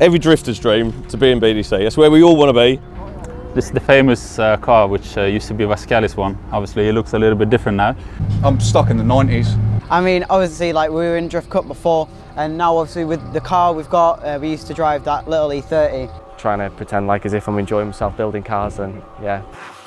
every drifter's dream to be in BDC. That's where we all want to be. This is the famous car which used to be Vascalis one. Obviously it looks a little bit different now. I'm stuck in the 90s. I mean, obviously, like, we were in Drift Cup before, and now obviously with the car we've got, we used to drive that little E30. Trying to pretend like as if I'm enjoying myself building cars, and yeah.